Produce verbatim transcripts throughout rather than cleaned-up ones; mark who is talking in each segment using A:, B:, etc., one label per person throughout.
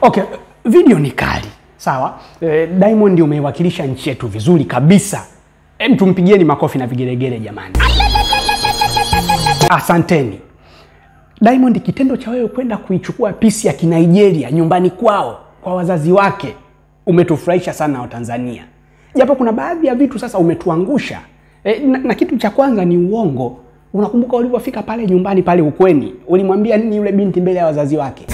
A: Okay, video ni kali. Sawa? E, Diamond umeiwakilisha nchi yetu vizuri kabisa. Hem, tumpigieni makofi na vigelegele jamani. Asanteni. Diamond, kitendo cha wewe kwenda kuichukua pisi ya Kinigeria nyumbani kwao kwa wazazi wake umetufurahisha sana wa Tanzania. Japo kuna baadhi ya vitu sasa umetuangusha. E, na, na kitu cha kwanza ni uongo. Unakumbuka ulipofika pale nyumbani pale ukweni, ulimwambia nini yule binti mbele ya wazazi wake?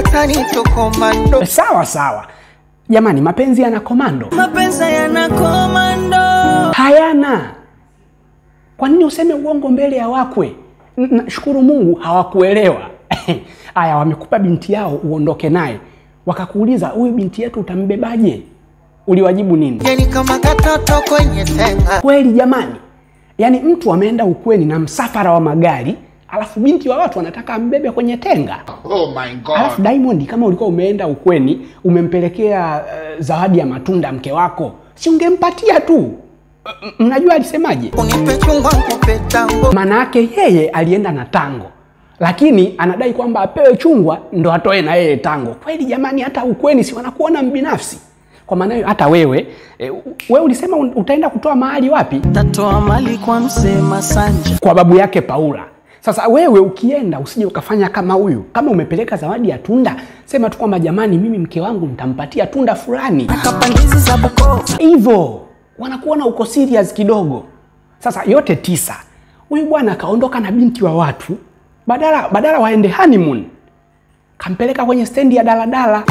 A: E, sawa sawa. Jamani, mapenzi yana komando.
B: Mapenzi yana komando.
A: Hayana. Kwa nini useme uongo mbele ya wakwe? Shukuru Mungu hawakuelewa. Aya, wamekupa binti yao uondoke naye. Wakakuuliza, huyu binti yetu utambebaje? Uliwajibu nini?
B: Yani kama katoto kwenye tenga.
A: Kweli jamani. Yaani mtu ameenda ukweni na msafara wa magari, alafu binti wa watu wanataka ambebe kwenye tenga.
C: Oh my God.
A: Alafu Diamond, kama ulikuwa umeenda ukweni, umempelekea uh, zawadi ya matunda mke wako, si ungempatia tu? Uh, mnajua alisemaje?
B: Unipe chungwa nikupe tango.
A: Maana yake yeye alienda na tango, lakini anadai kwamba apewe chungwa ndo atoe na yeye tango. Kweli jamani, hata ukweni si wanakuona mbinafsi? Kwa maana hiyo hata wewe, e, wewe ulisema utaenda kutoa mahali wapi?
B: Tatoa mali kwa msema Sanja.
A: Kwa babu yake Paula. Sasa wewe ukienda usije ukafanya kama huyu. Kama umepeleka zawadi ya tunda, sema tu kwamba jamani, mimi mke wangu nitampatia tunda fulani.
B: Akapandizi za buko.
A: Hivyo wanakuona uko serious kidogo. Sasa yote tisa, huyu bwana kaondoka na binti wa watu, badala badala waende honeymoon, kampeleka kwenye stendi ya daladala.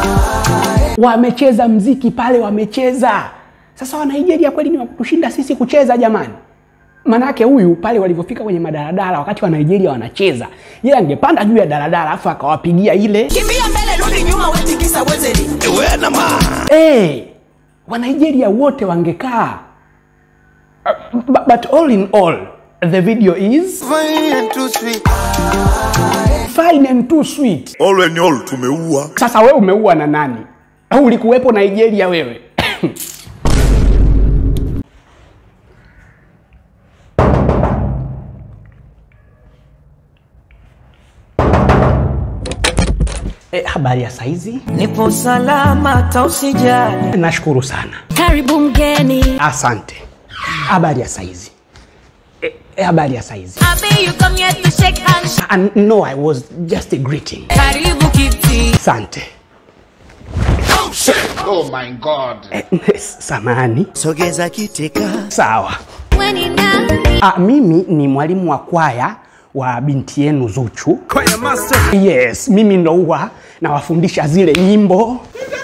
A: Wamecheza mziki pale, wamecheza. Sasa wa Nigeria kweli ni wakushinda sisi kucheza jamani? Manake huyu pale walivyofika kwenye madaladala wakati wa Nigeria wanacheza, yeye angepanda juu ya daladala afu akawapigia ile
B: kimbia mbele rudi nyuma wewe tikisa wezeri.
C: Ewe na ma.
A: Eh, wa Nigeria wote wangekaa. Uh, but, but all in all, the video is
B: Fine and too sweet.
A: Fine and too sweet.
C: All in all tumeua.
A: Sasa wewe umeua na nani? Au ulikuwepo Nigeria wewe? Eh, habari ya saizi?
B: Nipo salama hata usijali.
A: Nashukuru sana.
D: Karibu mgeni.
A: Asante. Habari ya saizi? Eh, eh, habari ya saizi?
D: Abi, you come here to shake hands.
A: Uh, no, I was just a greeting.
D: Karibu kiti.
A: Asante.
C: Oh shit. Oh my God.
A: Eh, samahani.
B: Sogeza kitika.
A: Sawa.
D: When nani?
A: Ah, mimi ni mwalimu wa kwaya wa binti yenu Zuchu.
C: Kwaya master.
A: Yes, mimi ndo huwa nawafundisha zile nyimbo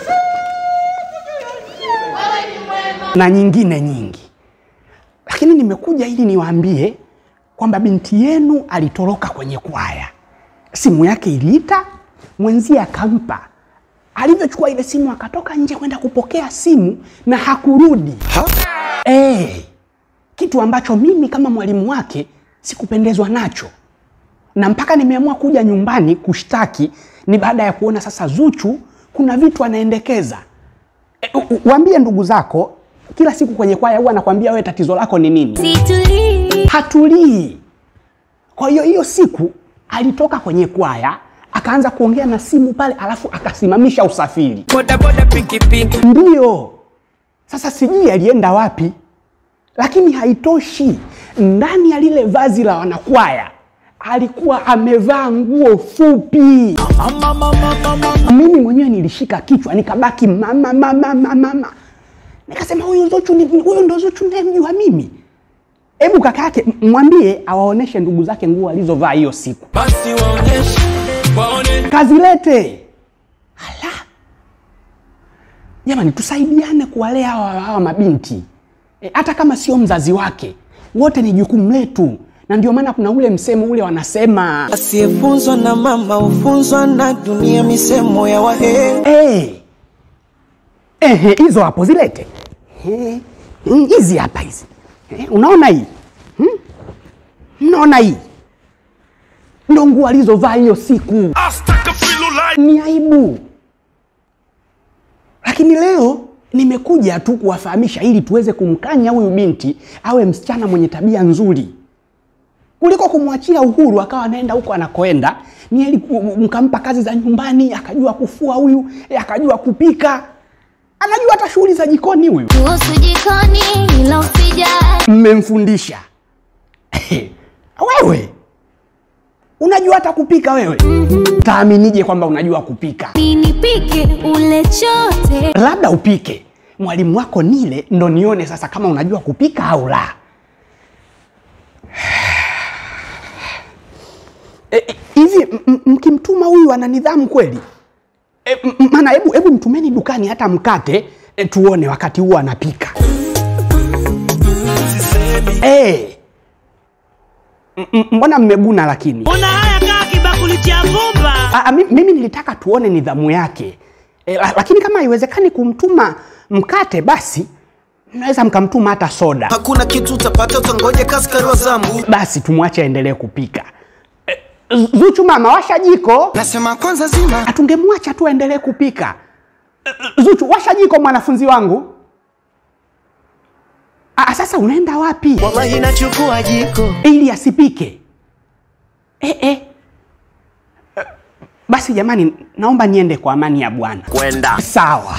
A: na nyingine nyingi. Lakini nimekuja ili niwaambie kwamba binti yenu alitoroka kwenye kwaya. Simu yake iliita, mwenzie akampa. Alivyochukua ile simu akatoka nje kwenda kupokea simu na hakurudi.
C: Ha?
A: Eh, kitu ambacho mimi kama mwalimu wake sikupendezwa nacho. Na mpaka nimeamua kuja nyumbani kushtaki ni baada ya kuona sasa Zuchu kuna vitu anaendekeza. E, waambie ndugu zako kila siku kwenye kwaya huwa anakuambia wewe tatizo lako ni nini?
D: Situlii.
A: Hatulii. Kwa hiyo hiyo siku alitoka kwenye kwaya akaanza kuongea na simu pale alafu akasimamisha usafiri.
B: Boda boda piki piki.
A: Ndio. Sasa sijui alienda wapi. Lakini haitoshi. Ndani ya lile vazi la wanakwaya alikuwa amevaa nguo fupi.
B: Mama mama mama.
A: Mimi mwenyewe nilishika kichwa nikabaki mama mama mama mama. Nikasema huyu Zuchu ni huyu ndo Zuchu ninayemjua mimi. Hebu kaka yake mwambie awaoneshe ndugu zake nguo alizovaa hiyo siku.
B: Basi waoneshe. Waone.
A: Kazilete. Hala. Jamani, tusaidiane kuwalea hawa, hawa mabinti. E, hata kama sio mzazi wake, wote ni jukumu letu. Na ndio maana kuna ule msemo ule wanasema
B: asiyefunzwa na mama ufunzwa na dunia, misemo ya wahe.
A: Eh. Eh, hizo hapo zilete. Eh, hizi hapa hizi. Eh, unaona hii? Hmm? Unaona hii? Ndo nguo alizovaa hiyo siku. Ni aibu. Lakini leo nimekuja tu kuwafahamisha ili tuweze kumkanya huyu binti awe msichana mwenye tabia nzuri. Kuliko kumwachia uhuru akawa anaenda huko anakoenda, ni heri mkampa kazi za nyumbani, akajua kufua huyu, akajua kupika. Anajua hata shughuli za jikoni huyu.
D: Kuhusu jikoni ila usijali.
A: Mmemfundisha. Wewe unajua hata kupika wewe? Mm-hmm. Taaminije kwamba unajua kupika?
D: Nipike ule chote. Labda
A: upike. Mwalimu wako nile ndo nione sasa kama unajua kupika au la. Hivi e, e, mkimtuma huyu ana nidhamu kweli? E, maana hebu hebu mtumeni dukani hata mkate e, tuone wakati huo anapika. Eh. Mbona mmeguna lakini?
E: Mbona haya kaa kibakuli cha vumba?
A: Ah, mimi nilitaka tuone nidhamu yake. E, lakini kama haiwezekani kumtuma mkate basi naweza mkamtuma hata soda.
B: Hakuna kitu utapata utangoje kaskari wa zambu.
A: Basi tumwache aendelee kupika. E, Zuchu mama washa jiko.
B: Nasema kwanza zima.
A: Atungemwacha tu aendelee kupika. E, Zuchu washa jiko mwanafunzi wangu. Ah, sasa unaenda wapi?
B: Wallahi nachukua jiko
A: ili asipike. Eh eh. Basi jamani, naomba niende kwa amani ya Bwana.
B: Kwenda.
A: Sawa.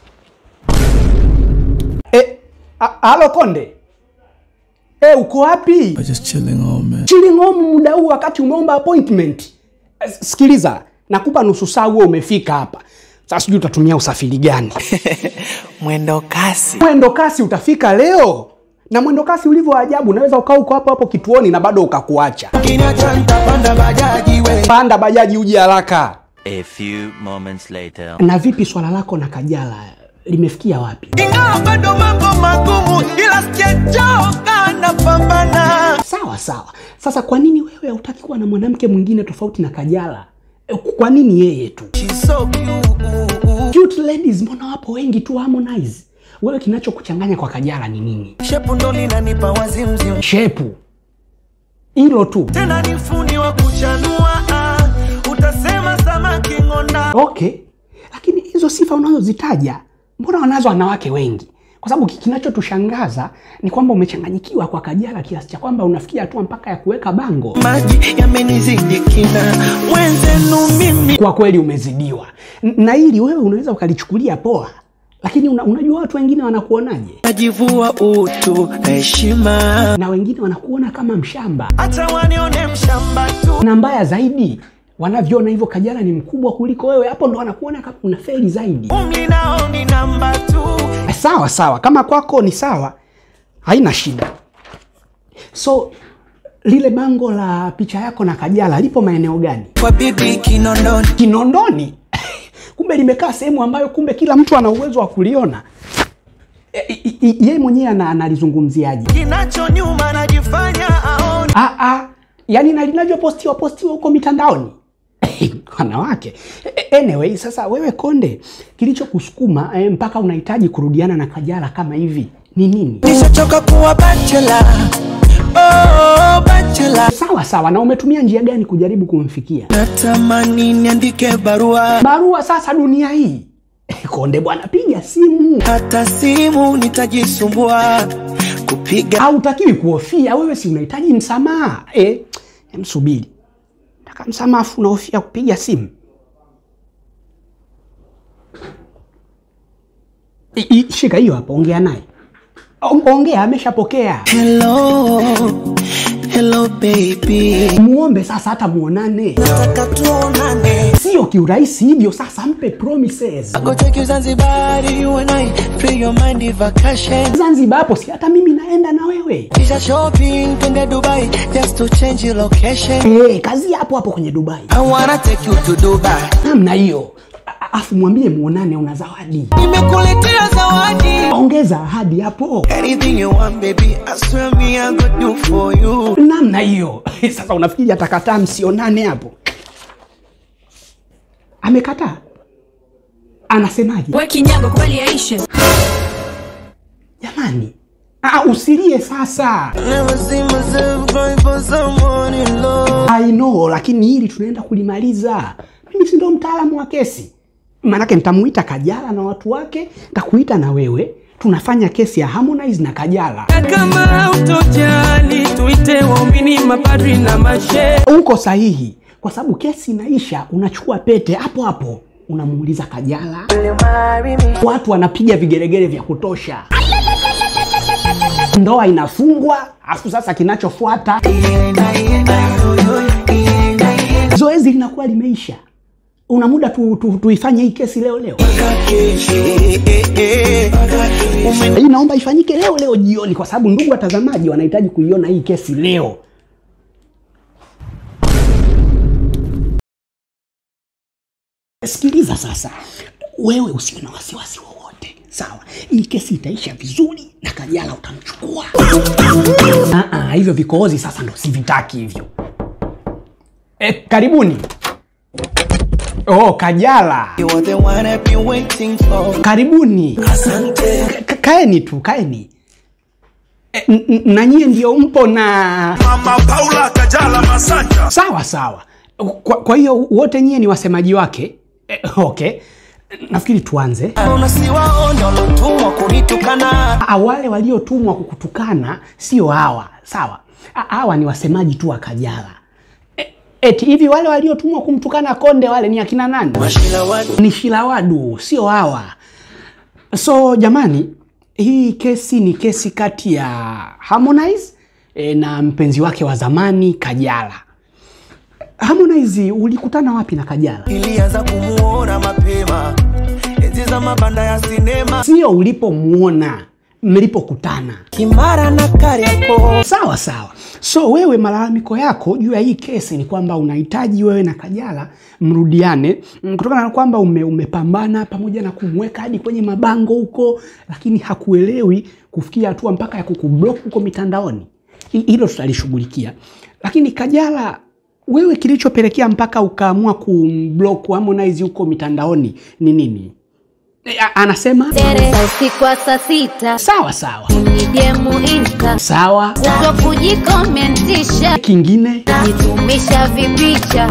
A: Eh, halo Konde. Eh, uko wapi?
F: I'm just chilling home, man.
A: Chilling home muda huu wakati umeomba appointment. Sikiliza, nakupa nusu saa wewe umefika hapa. Sasa sijui utatumia usafiri gani?
B: Mwendo kasi.
A: Mwendo kasi utafika leo. Na mwendo kasi ulivyo ajabu, unaweza ukaa uko hapo hapo kituoni na bado ukakuacha.
B: Ukiniacha nitapanda bajaji we.
A: Panda bajaji uje haraka.
G: A few moments later.
A: Na vipi swala lako na Kajala limefikia wapi?
B: Ingawa bado mambo magumu ila sijachoka na pambana.
A: Sawa sawa. Sasa kwa nini wewe hutaki kuwa na mwanamke mwingine tofauti na Kajala? Kwa nini yeye tu?
B: She's so cute.
A: Cute ladies mbona wapo wengi tu Harmonize. Wewe kinachokuchanganya kwa Kajala ni nini?
B: Shepu ndo linanipa wazimzim.
A: Shepu. Hilo tu.
B: Tena ni fundi wa kuchanua. Ah, utasema samaki ngonda.
A: Okay. Lakini hizo sifa unazozitaja mbona wanazo wanawake wengi? Kwa sababu kinachotushangaza ni kwamba umechanganyikiwa kwa Kajala kiasi cha kwamba unafikia hatua mpaka ya kuweka bango.
B: Maji yamenizidi kina. Mwenzenu mimi.
A: Kwa kweli umezidiwa. Na hili wewe unaweza ukalichukulia poa. Lakini una, unajua watu wengine wanakuonaje?
B: Najivua utu na heshima.
A: Na wengine wanakuona kama mshamba.
B: Acha wanione mshamba tu.
A: Na mbaya zaidi, wanavyoona hivyo Kajala ni mkubwa kuliko wewe, hapo ndo wanakuona kama unafeli zaidi.
B: Umri nao ni namba tu.
A: Sawa sawa, kama kwako ni sawa, haina shida. So, lile bango la picha yako na Kajala lipo maeneo gani?
B: Kwa bibi Kinondoni.
A: Kinondoni? Kumbe limekaa sehemu ambayo kumbe kila mtu ana uwezo wa kuliona. E, yeye mwenyewe analizungumziaje?
B: Kinacho nyuma najifanya aone.
A: Ah ah, yani na linavyopostiwa postiwa huko mitandaoni. Wanawake. Anyway, sasa wewe Konde, kilichokusukuma eh, mpaka unahitaji kurudiana na Kajala kama hivi ni nini?
B: Nishachoka kuwa bachelor. Oh, bachelor.
A: Sawa sawa, na umetumia njia gani kujaribu kumfikia?
B: Natamani niandike barua.
A: Barua sasa dunia hii. Konde bwana, piga simu.
B: Hata simu nitajisumbua kupiga.
A: Hautakiwi kuhofia, wewe si unahitaji msamaha. Eh, msubiri. Nataka msamaha afu unahofia kupiga simu. I, I, shika hiyo hapo, ongea naye. Ongea, ameshapokea.
B: Hello. Hello baby.
A: Muombe sasa hata muonane.
B: Nataka tuonane.
A: Sio kiurahisi hivyo, sasa mpe promises.
B: I go take you Zanzibar, you and I, free your mind vacation.
A: Zanzibar hapo si hata mimi naenda na wewe.
B: Kisha shopping twende Dubai just to change location.
A: Eh, hey, kazi hapo hapo kwenye Dubai.
B: I wanna take you to Dubai.
A: Namna hiyo. Afu mwambie muonane una zawadi.
B: Nimekuletea zawadi.
A: Ongeza ahadi hapo.
B: Anything you want baby, I swear me I go do for you.
A: Namna hiyo. Sasa unafikiri atakataa msionane hapo? Amekataa? Anasemaje?
D: Wewe kinyago kweli yaishe.
A: Jamani, ah usilie sasa.
B: Never see myself going for someone in love.
A: I know, lakini hili tunaenda kulimaliza. Mimi si ndo mtaalamu wa kesi. Maanake nitamuita Kajala na watu wake, nitakuita na wewe, tunafanya kesi ya Harmonize na Kajala.
B: Kama utojali tuite waumini mapadri na mashe.
A: Uko sahihi, kwa sababu kesi inaisha, unachukua pete hapo hapo unamuuliza Kajala. Watu wanapiga vigeregere vya kutosha. Ndoa inafungwa, afu sasa kinachofuata zoezi linakuwa limeisha. Una muda tu, tu, tuifanye hii kesi leo leo. Hii naomba ifanyike leo leo jioni, kwa sababu ndugu watazamaji wanahitaji kuiona hii kesi leo. Sikiliza sasa, wewe usiwe na wasiwasi wowote, sawa? Hii kesi itaisha vizuri na Kajala utamchukua. Ah ah, hivyo vikohozi sasa ndo sivitaki hivyo. E, karibuni. Oh, Kajala.
B: You are the one I've been waiting for.
A: Karibuni.
B: Asante.
A: Kaeni tu, kaeni. E, na nyie ndio mpo na
C: Mama Paula Kajala Masanja.
A: Sawa sawa. Kwa, kwa hiyo wote nyie ni wasemaji wake. E, okay. Nafikiri tuanze.
B: Unasiwaona walotumwa kunitukana.
A: Wale waliotumwa kukutukana sio hawa, sawa? Hawa ni wasemaji tu wa Kajala. E, eti hivi wale waliotumwa kumtukana Konde wale ni akina nani?
B: Shilawadu.
A: Ni Shilawadu, sio hawa. So jamani, hii kesi ni kesi kati ya Harmonize e, na mpenzi wake wa zamani Kajala. Harmonize, ulikutana wapi na Kajala?
B: Ilianza kumuona mapema enzi za mabanda ya sinema.
A: Sio ulipomuona, mlipokutana.
B: Kimara na Kariakoo.
A: Sawa sawa. So wewe malalamiko yako juu ya hii kesi ni kwamba unahitaji wewe na Kajala mrudiane kutokana na kwamba ume, umepambana pamoja na kumweka hadi kwenye mabango huko, lakini hakuelewi kufikia hatua mpaka ya kukublock huko mitandaoni. Hilo tutalishughulikia. Lakini Kajala, wewe kilichopelekea mpaka ukaamua kumblock Harmonize huko mitandaoni ni nini? E, anasema
D: usiku wa saa sita.
A: Sawa sawa.
D: Nidemu insta.
A: Sawa.
D: Kuto kujikomentisha.
A: Kingine
D: Nitumisha vipicha.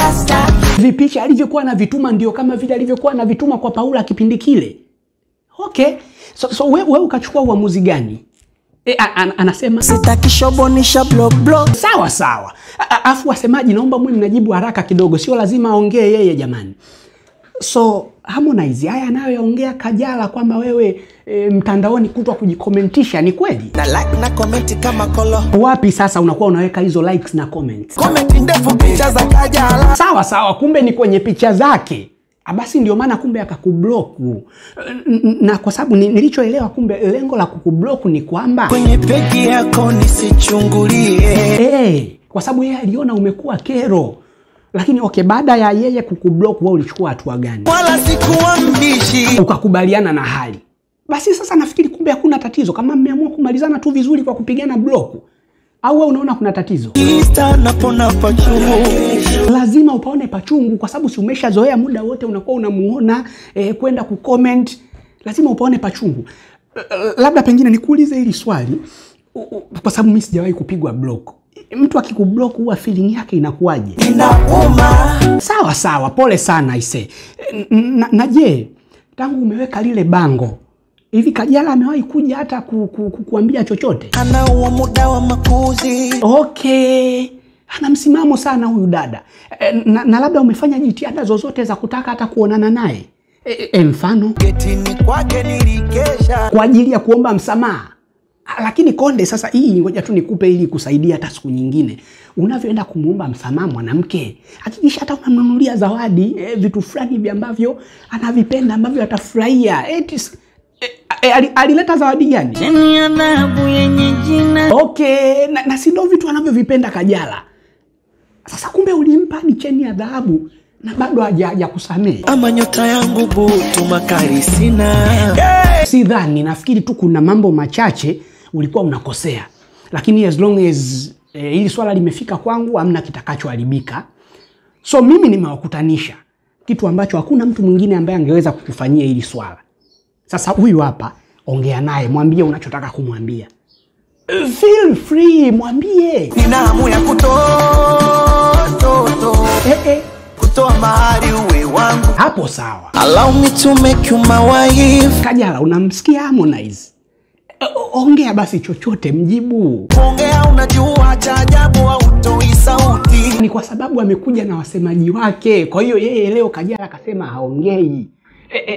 A: vipicha alivyokuwa na vituma ndio kama vile alivyokuwa na vituma kwa Paula kipindi kile. Okay. So, so wewe we ukachukua uamuzi gani? E, an, anasema
B: sitaki shobonisha blog blog.
A: Sawa sawa. Afu wasemaji naomba mwe mnajibu haraka kidogo, sio lazima aongee yeye jamani. So Harmonize haya anayoongea Kajala kwamba wewe e, mtandaoni kutwa kujikomentisha ni kweli?
B: Na like na comment kama kolo.
A: Wapi sasa unakuwa unaweka hizo likes na comments?
B: Comment ndefu picha za Kajala.
A: Sawa sawa, kumbe ni kwenye picha zake. Basi ndio maana kumbe akakublock. Na kwa sababu nilichoelewa kumbe lengo la kukublock ni kwamba
B: kwenye peki yako nisichungulie.
A: Eh, kwa sababu yeye aliona umekuwa kero. Lakini okay, baada ya yeye kukublock wewe ulichukua hatua gani?
B: Wala sikuwa mbishi.
A: Ukakubaliana na hali. Basi sasa nafikiri kumbe hakuna tatizo kama mmeamua kumalizana tu vizuri kwa kupigana block. Au wewe unaona kuna tatizo?
B: Insta napona pachungu.
A: Lazima upaone pachungu kwa sababu si umeshazoea muda wote unakuwa unamuona eh, kwenda kucomment. Lazima upaone pachungu. Uh, labda pengine nikuulize hili swali uh, uh, kwa sababu mimi sijawahi kupigwa block. Mtu akikublock huwa feeling yake inakuwaje?
B: Inauma.
A: Sawa sawa, pole sana ise. Na, na je, tangu umeweka lile bango, hivi Kajala amewahi kuja hata ku, ku, ku, kuambia chochote?
B: Ana huo muda wa makuzi.
A: Okay. Ana msimamo sana huyu dada. E, na, na labda umefanya jitihada zozote za kutaka hata kuonana naye? E, e, mfano
B: Getini kwake nilikesha
A: kwa ajili ya kuomba msamaha. Lakini Konde, sasa hii ngoja tu nikupe ili kusaidia hata siku nyingine. Unavyoenda kumuomba msamaha mwanamke, hakikisha hata unamnunulia zawadi, e, vitu fulani hivi ambavyo anavipenda ambavyo atafurahia. Eti e, e, alileta zawadi gani?
E: Cheni ya dhahabu yenye jina.
A: Okay, na, na si ndio vitu anavyovipenda Kajala. Sasa kumbe ulimpa ni cheni ya dhahabu na bado haja kusamehe.
B: Ama nyota yangu butu makari sina. Hey!
A: Sidhani, nafikiri tu kuna mambo machache ulikuwa unakosea. Lakini as long as eh, hili swala limefika kwangu hamna kitakachoharibika. So mimi nimewakutanisha kitu ambacho hakuna mtu mwingine ambaye angeweza kukufanyia hili swala. Sasa huyu hapa, ongea naye, mwambie unachotaka kumwambia. Feel free, mwambie.
B: Nina hamu ya kutoa toto.
A: Eh eh.
B: kutoa mahari uwe wangu.
A: Hapo sawa.
B: Allow me to make you my wife.
A: Kajala, unamsikia Harmonize? Ongea basi chochote, mjibu.
B: Ongea, unajua cha ajabu hautoi sauti.
A: Ni kwa sababu amekuja na wasemaji wake. Kwa hiyo yeye leo Kajala akasema haongei. E, e.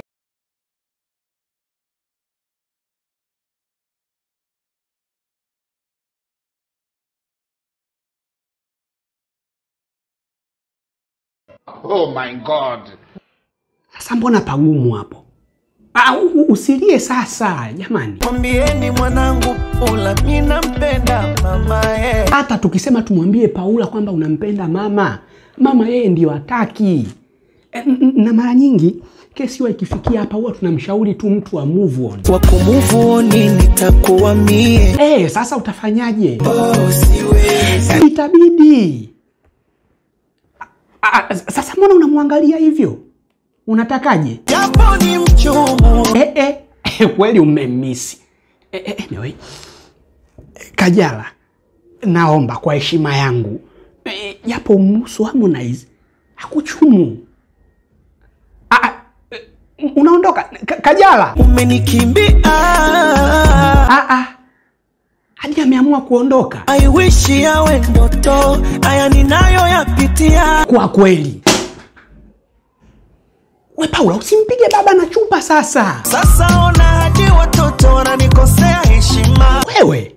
C: Oh my God.
A: Sasa mbona pagumu hapo? Ah, usilie sasa, jamani.
B: Mwambieni mwanangu Paula mimi nampenda mama yeye.
A: Hata tukisema tumwambie Paula kwamba unampenda mama, mama yeye ndio hataki. E, na mara nyingi kesi huwa ikifikia hapa huwa tunamshauri tu mtu wa move on.
B: Wa kumove on nitakuwa mie.
A: Eh, sasa utafanyaje?
B: Oh, siwezi.
A: Itabidi. A, a, sasa mbona unamwangalia hivyo? Unatakaje?
B: Japo ni mchumu.
A: Eh eh, kweli umemisi. Eh eh, anyway. Kajala, naomba kwa heshima yangu, japo e, umuhusu Harmonize, hakuchumu. Ah, unaondoka Kajala?
B: Umenikimbia.
A: Ah ah. Hadi ameamua kuondoka.
B: I wish yawe ndoto, haya ninayo yapitia.
A: Kwa kweli. We Paula, usimpige baba na chupa sasa.
B: Sasa ona hadi watoto wananikosea heshima.
A: Wewe.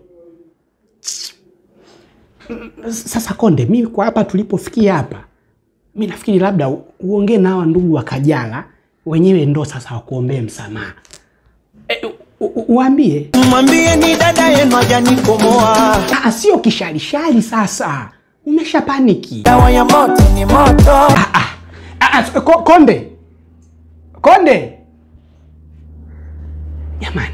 A: Sasa Konde, mimi kwa hapa tulipofikia hapa, mimi nafikiri labda uongee na hawa ndugu wa Kajala, wenyewe ndo sasa wakuombee msamaha. E, uambie.
B: Mwambie ni dada yenu hajanikomoa.
A: Ah, sio kisharishari sasa. Umesha paniki.
B: Dawa ya moto ni moto.
A: Ah ah. Ah, ah Konde. Konde. Jamani.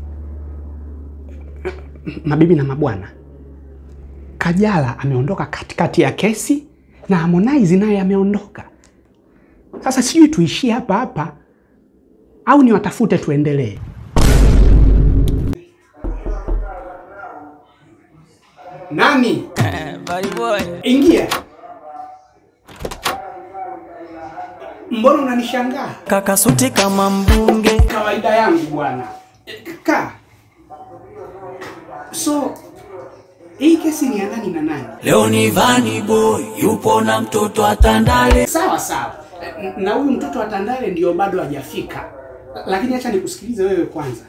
A: Mabibi na mabwana. Kajala ameondoka katikati ya kesi na Harmonize naye ameondoka. Sasa sijui tuishie hapa hapa au ni watafute tuendelee. Nani?
B: Bye boy.
A: Ingia. Mbona unanishangaa?
B: Kaka suti kama mbunge.
A: Kawaida yangu bwana. Kaka. So, hii kesi ni ya nani na nani?
B: Leo ni Vani boy, yupo na mtoto wa Tandale.
A: Sawa sawa. Na huyu mtoto wa Tandale ndio bado hajafika. Lakini acha nikusikilize wewe kwanza.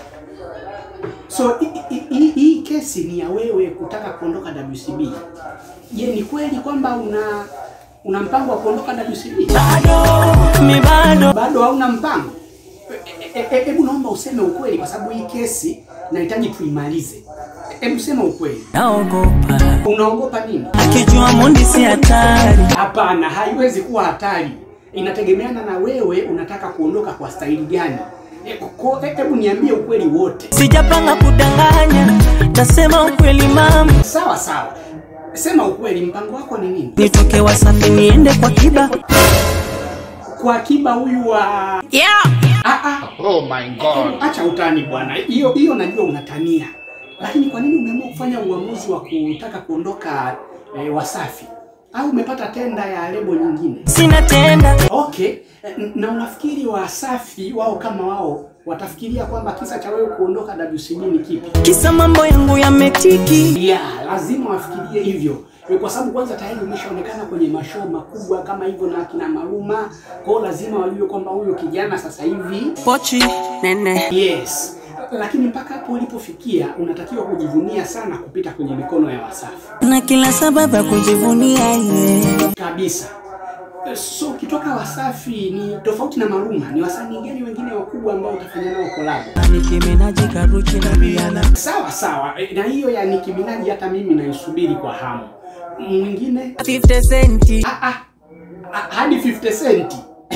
A: So, hii kesi ni ya wewe kutaka kuondoka W C B. Je, ni kweli kwamba una una mpango wa kuondoka W C B?
B: Bado, mi bado.
A: Bado hauna mpango? Hebu naomba useme ukweli kwa sababu hii kesi nahitaji tuimalize. Hebu sema ukweli.
B: Naogopa.
A: Unaogopa nini?
B: Akijua mundi si hatari.
A: Hapana, haiwezi kuwa hatari. Inategemeana na wewe unataka kuondoka kwa staili gani. Hebu niambie ukweli wote.
B: Sijapanga kudanganya, nasema ukweli mama.
A: Sawa sawa. Sema ukweli, mpango wako ni nini?
B: Nitoke Wasafi niende kwa Kiba.
A: Kwa Kiba huyu wa
B: Yeah.
A: Ah ah.
C: Oh my God.
A: Acha utani bwana. Hiyo hiyo najua unatania. Lakini kwa nini umeamua kufanya uamuzi wa kutaka kuondoka e, Wasafi? Au umepata tenda ya lebo nyingine?
B: Sina tenda.
A: Okay. Na unafikiri Wasafi wao kama wao watafikiria kwamba kisa cha wewe kuondoka W C B ni kipi?
B: Kisa mambo yangu yametiki.
A: Yeah, lazima wafikirie hivyo. Kwa sababu kwanza tayari umeshaonekana kwenye mashow makubwa kama hivyo na kina Maruma. Kwa hiyo lazima wajue kwamba huyo kijana sasa hivi
B: Pochi nene.
A: Yes. Lakini mpaka hapo ulipofikia unatakiwa kujivunia sana kupita kwenye mikono ya Wasafi.
B: Na kila sababu ya kujivunia yeye.
A: Kabisa. So kitoka Wasafi ni tofauti na Maruma. Ni wasanii gani wengine wakubwa ambao utafanya nao collab?
B: Nicki Minaj, Karuchi na Rihanna.
A: Sawa sawa. Na hiyo ya Nicki Minaj hata mimi naisubiri kwa hamu. Mwingine
B: fifty cent.
A: Ah ah. Hadi fifty cent.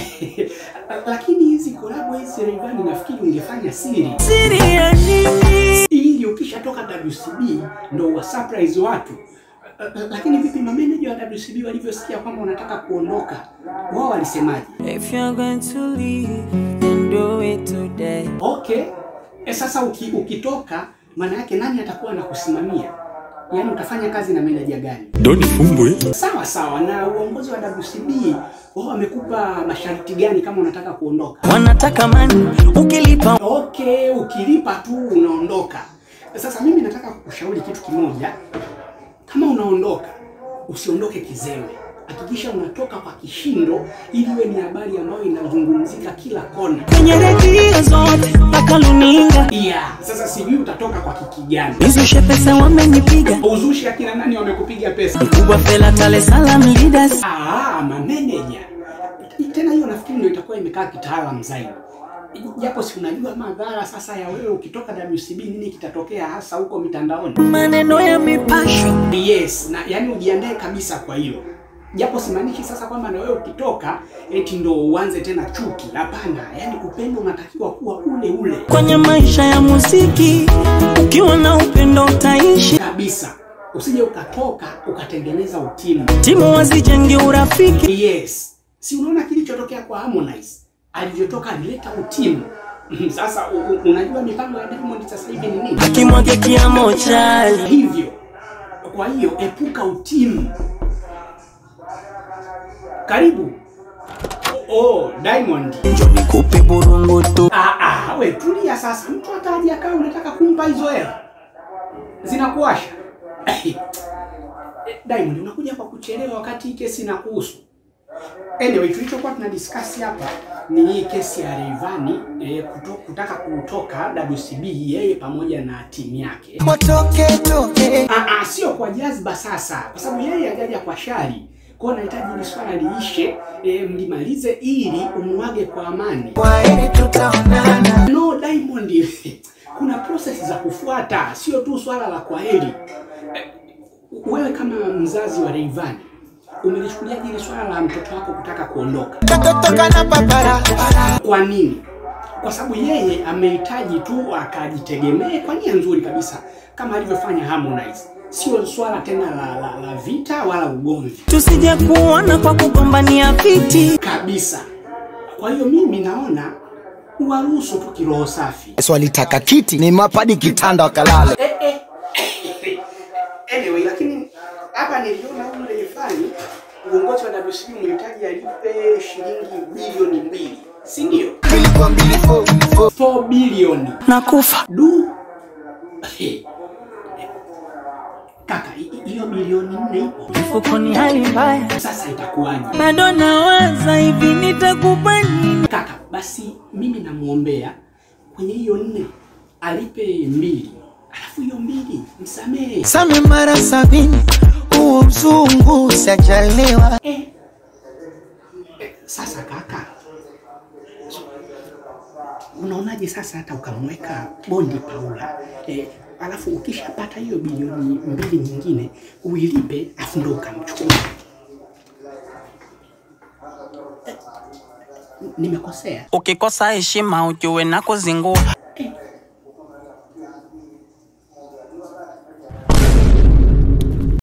A: Lakini hizi collab hizi Rayvanny nafikiri ungefanya siri.
B: Siri ya nini?
A: Ili ukishatoka W C B ndo wa surprise watu. Lakini vipi mameneja wa W C B walivyosikia kwamba unataka kuondoka? Wao walisemaje?
B: If you're going to leave, then do it today.
A: Okay. E, sasa uki, ukitoka maana yake nani atakuwa anakusimamia? Yaani utafanya kazi na meneja gani?
F: Doni fumbwe.
A: Sawa sawa, na uongozi wa W C B Oh, amekupa masharti gani kama unataka kuondoka?
B: Wanataka mani, ukilipa.
A: Okay, ukilipa tu unaondoka. Sasa mimi nataka kukushauri kitu kimoja. Kama unaondoka, usiondoke kizewe. Hakikisha unatoka kwa kishindo ili iwe ni habari ambayo inazungumzika kila kona.
B: Kwenye redio zote, mpaka luninga.
A: Yeah, sasa sijui utatoka kwa kiki gani.
B: Nizushe pesa wamenipiga.
A: Uzushi akina nani wamekupiga pesa?
B: Mkubwa Fela Tale Salam Leaders.
A: Ah, mameneja. Tena hiyo nafikiri ndio itakuwa imekaa kitaalamu zaidi. Japo si unajua madhara sasa ya wewe ukitoka W C B nini kitatokea hasa huko mitandaoni.
B: Maneno ya mipasho.
A: Yes, na yani ujiandae kabisa kwa hiyo. Japo simaanishi sasa kwamba na wewe ukitoka eti ndo uanze tena chuki. Hapana, yani upendo unatakiwa kuwa ule ule.
B: Kwenye maisha ya muziki, ukiwa na upendo utaishi
A: Kabisa. Usije ukatoka ukatengeneza utimu.
B: Timu wazijenge urafiki.
A: Yes. Si unaona kilichotokea kwa Harmonize? Alivyotoka alileta utimu. Sasa unajua mipango ya Diamond sasa hivi ni nini?
B: Akimwage kiamo chali.
A: Hivyo. Kwa hiyo epuka utimu. Karibu. Oh, Diamond.
B: Njoo nikupe burungu tu.
A: Ah ah, wewe tulia sasa. Mtu ataje akao unataka kumpa hizo hela. Zinakuasha. Diamond unakuja kwa kuchelewa wakati hii kesi inakuhusu. Anyway, tulichokuwa tunadiscuss hapa ni hii kesi ya Rayvanny eh, kuto, kutaka kutoka W C B yeye pamoja na timu yake.
B: Watoke toke.
A: Ah ah, sio kwa jazba sasa, kwa sababu yeye hajaja kwa shari. Kwa hiyo nahitaji hili swala liishe, eh, mlimalize ili umwage kwa amani.
B: Wae tutaonana.
A: No Diamond, kuna process za kufuata, sio tu swala la kwaheri. Eh, wewe kama mzazi wa Rayvanny umelichukulia hili swala la mtoto wako kutaka kuondoka?
B: Tatotoka na papara.
A: Kwa nini? Kwa sababu yeye amehitaji tu akajitegemee kwa nia nzuri kabisa kama alivyofanya Harmonize. Sio swala tena la, la, la vita wala ugomvi.
B: Tusije kuona kwa kugombania viti
A: Kabisa. Kwa hiyo mimi naona uwaruhusu tu kiroho safi.
F: Swali taka kiti ni mapadi kitanda wakalale.
A: Eh, eh. Anyway, lakini hapa niliona huyu Rayvanny uongozi wa W C B unahitaji alipe shilingi bilioni mbili. Si ndio? four bilioni.
B: nakufa.
A: Du. Kaka, hiyo bilioni nne ipo.
B: Mfuko ni hali mbaya.
A: Sasa itakuwaje?
B: Bado nawaza hivi nitakupa nini?
A: Kaka, basi mimi namuombea kwenye hiyo nne alipe mbili. Alafu hiyo mbili msamehe.
B: Same mara sabini. Uo mzungu sajalewa.
A: Eh. Eh, sasa kaka, unaonaje sasa hata ukamweka bondi Paula, eh, alafu ukishapata hiyo bilioni mbili nyingine uilipe afu ndo ukamchukua. Eh, nimekosea?
B: Ukikosa heshima ujue na kuzingua.